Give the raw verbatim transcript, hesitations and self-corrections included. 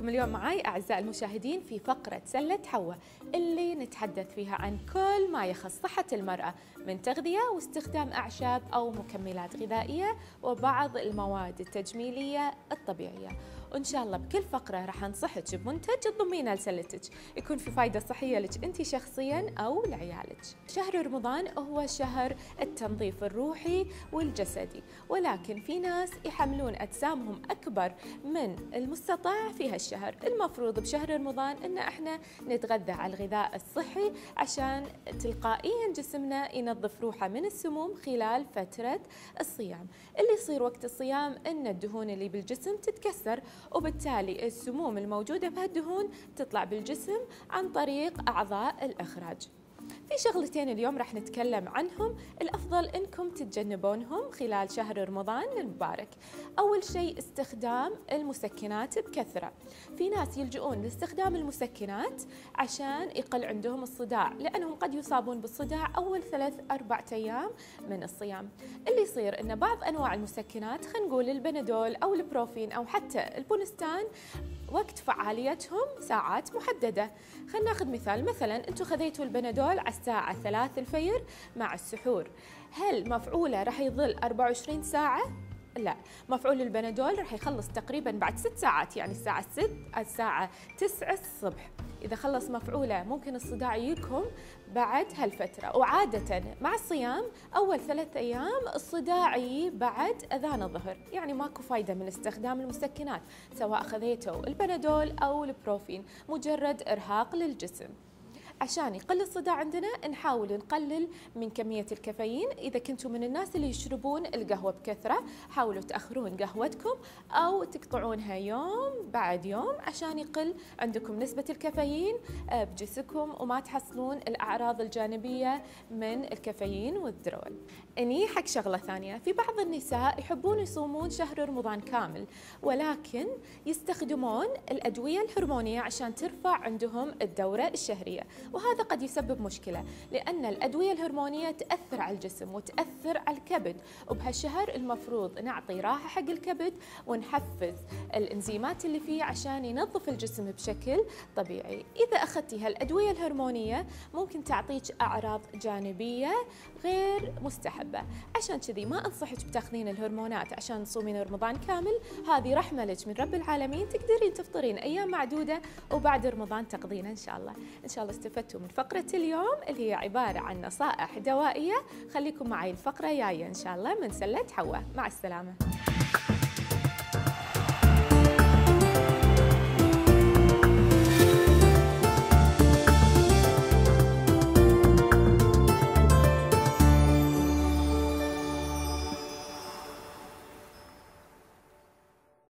لكم اليوم معاي أعزائي المشاهدين في فقرة سلة حواء اللي نتحدث فيها عن كل ما يخص صحة المرأة من تغذية واستخدام أعشاب أو مكملات غذائية وبعض المواد التجميلية الطبيعية. وإن شاء الله بكل فقرة راح أنصحك بمنتج تضمينه لسلتك يكون في فايدة صحية لك أنت شخصياً أو لعيالك. شهر رمضان هو شهر التنظيف الروحي والجسدي، ولكن في ناس يحملون أجسامهم أكبر من المستطاع في هالشهر. المفروض بشهر رمضان إن إحنا نتغذى على الغذاء الصحي عشان تلقائياً جسمنا ينظف روحه من السموم خلال فترة الصيام. اللي يصير وقت الصيام إن الدهون اللي بالجسم تتكسر، وبالتالي السموم الموجودة بهالدهون تطلع بالجسم عن طريق أعضاء الإخراج. في شغلتين اليوم راح نتكلم عنهم الأفضل إنكم تتجنبونهم خلال شهر رمضان المبارك. أول شيء استخدام المسكنات بكثرة. في ناس يلجؤون لاستخدام المسكنات عشان يقل عندهم الصداع، لأنهم قد يصابون بالصداع أول ثلاث أربع أيام من الصيام. اللي يصير إن بعض أنواع المسكنات، خلينا نقول البنادول أو البروفين أو حتى البونستان، وقت فعاليتهم ساعات محددة. خلينا ناخذ مثال، مثلا أنتم خذيتوا البنادول على الساعة ثلاث الفجر مع السحور، هل مفعوله راح يظل أربعة وعشرين ساعة؟ لا، مفعول البنادول راح يخلص تقريبا بعد ست ساعات، يعني الساعة ست الساعة تسعة الصبح. إذا خلص مفعوله ممكن الصداع يجيكم بعد هالفترة. وعادة مع الصيام أول ثلاث أيام الصداع يجي بعد أذان الظهر، يعني ماكو فايدة من استخدام المسكنات سواء خذيتوا البنادول أو البروفين، مجرد إرهاق للجسم. عشان يقل الصداع عندنا نحاول نقلل من كمية الكافيين. إذا كنتم من الناس اللي يشربون القهوة بكثرة، حاولوا تأخرون قهوتكم أو تقطعونها يوم بعد يوم عشان يقل عندكم نسبة الكافيين بجسمكم وما تحصلون الأعراض الجانبية من الكافيين والذرول. إني حق شغلة ثانية، في بعض النساء يحبون يصومون شهر رمضان كامل ولكن يستخدمون الأدوية الهرمونية عشان ترفع عندهم الدورة الشهرية، وهذا قد يسبب مشكلة لأن الأدوية الهرمونية تأثر على الجسم وتأثر على الكبد، وبهالشهر المفروض نعطي راحة حق الكبد ونحفز الإنزيمات اللي فيه عشان ينظف الجسم بشكل طبيعي. إذا أخذتي هالأدوية الهرمونية ممكن تعطيك أعراض جانبية غير مستحبة، عشان كذي ما أنصحك بتاخذين الهرمونات عشان تصومين رمضان كامل. هذه رحمة لك من رب العالمين، تقدرين تفطرين أيام معدودة وبعد رمضان تقضينها إن شاء الله. إن شاء الله استفدتوا من فقرة اليوم اللي هي عبارة عن نصائح دوائية. خليكم معي الفقرة جاية إن شاء الله من سلة حواء. مع السلامة.